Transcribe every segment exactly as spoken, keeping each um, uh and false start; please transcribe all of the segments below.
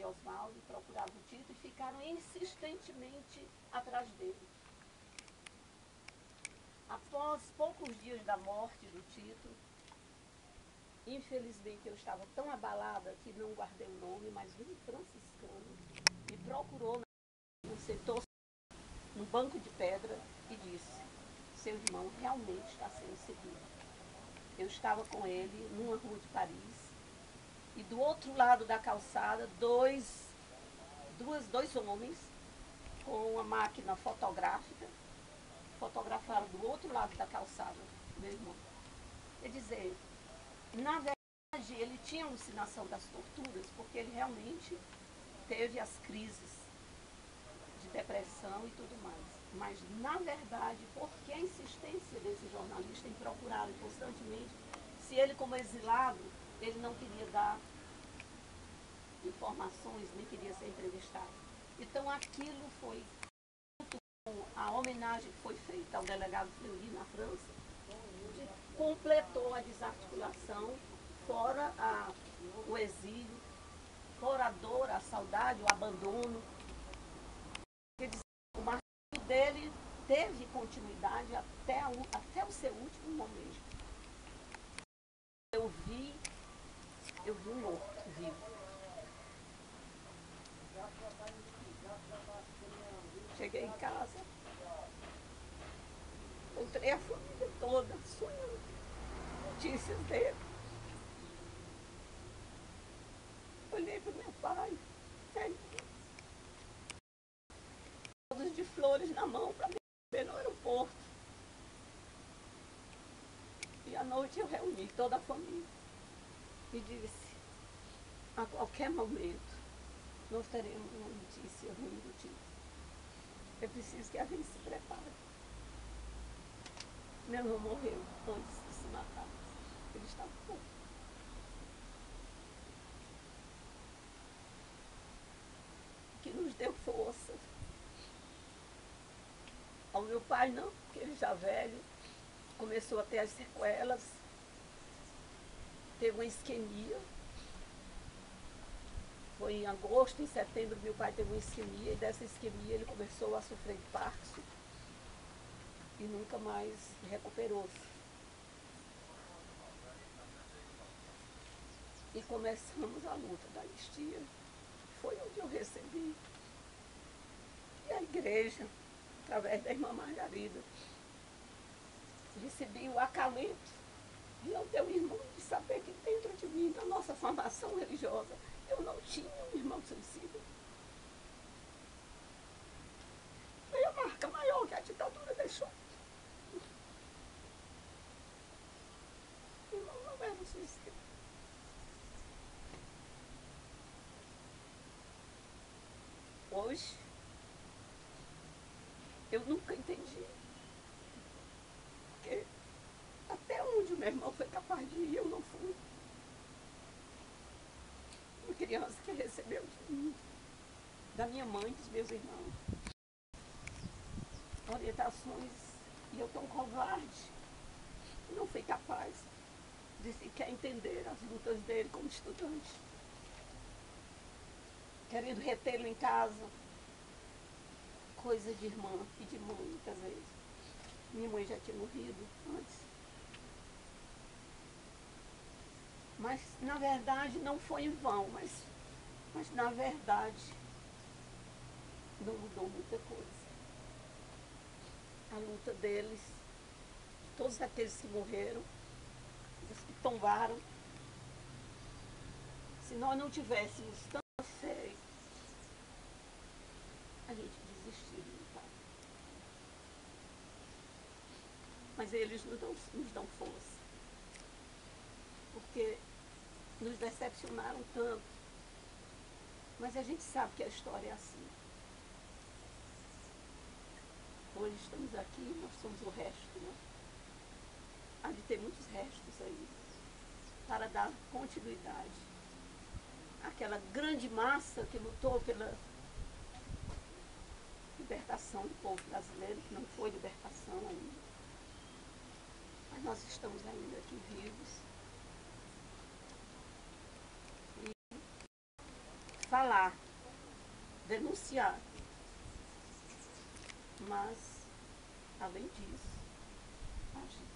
Oswaldo, procuravam o Tito e ficaram insistentemente atrás dele. Após poucos dias da morte do Tito, infelizmente eu estava tão abalada que não guardei o nome, mas um franciscano me procurou no setor, no banco de pedra, e disse: seu irmão realmente está sendo seguido. Eu estava com ele numa rua de Paris, e do outro lado da calçada, dois, duas, dois homens com uma máquina fotográfica fotografaram do outro lado da calçada, meu irmão. Quer dizer, na verdade, ele tinha alucinação das torturas, porque ele realmente teve as crises de depressão e tudo mais. Mas, na verdade, por que a insistência desse jornalista em procurá-lo constantemente, se ele, como exilado, ele não queria dar informações, nem queria ser entrevistado. Então, aquilo foi, a homenagem que foi feita ao delegado Fleury na França, completou a desarticulação, fora a, o exílio, fora a dor, a saudade, o abandono. Quer dizer, o martírio dele teve continuidade até, a, até o seu último momento. Eu vi, eu vi um morto vivo. Cheguei em casa, encontrei a família toda, sonhando notícias dele. Olhei para o meu pai, velhinho, todos de flores na mão para me ver no aeroporto. E à noite eu reuni toda a família e disse: a qualquer momento nós teremos uma notícia ruim do Tito. É preciso que a gente se prepare. Meu irmão morreu antes de se matar. Ele estava morto. Que nos deu força. Ao meu pai não, porque ele já velho, começou a ter as sequelas, teve uma isquemia. Foi em agosto, em setembro, meu pai teve uma isquemia, e dessa isquemia ele começou a sofrer de Parkinson e nunca mais recuperou-se. E começamos a luta da anistia. Foi onde eu recebi. E a igreja, através da irmã Margarida, recebi o acalento de não ter um irmão, de saber que dentro de mim, na nossa formação religiosa, eu não tinha um irmão suicida. Foi a marca maior que a ditadura deixou. O irmão não era um suicida. Hoje, eu nunca entendi. Porque até onde o meu irmão foi capaz de ir, eu não fui. Uma criança que recebeu de mim, da minha mãe, dos meus irmãos, orientações, e eu tão covarde, não fui capaz de sequer entender as lutas dele como estudante, querendo retê-lo em casa, coisa de irmã e de mãe, muitas vezes. Minha mãe já tinha morrido antes. Mas, na verdade, não foi em vão, mas, mas na verdade, não mudou muita coisa. A luta deles, todos aqueles que morreram, os que tombaram, se nós não tivéssemos tanta fé, a gente desistiria, tá? Mas eles nos dão, nos dão força, porque nos decepcionaram tanto, mas a gente sabe que a história é assim. Hoje estamos aqui, nós somos o resto, né? Há de ter muitos restos aí, para dar continuidade àquela grande massa que lutou pela libertação do povo brasileiro, que não foi libertação ainda. Mas nós estamos ainda aqui vivos. falar, denunciar. Mas, além disso, agir.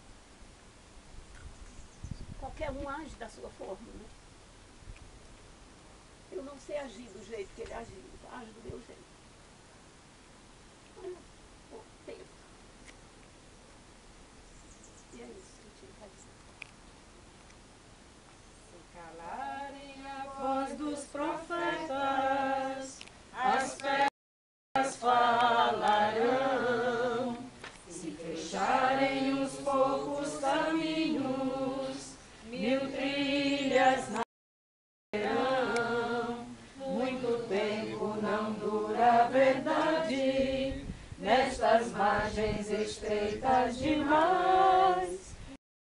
Qualquer um age da sua forma, né? Eu não sei agir do jeito que ele agiu, ajo do meu jeito.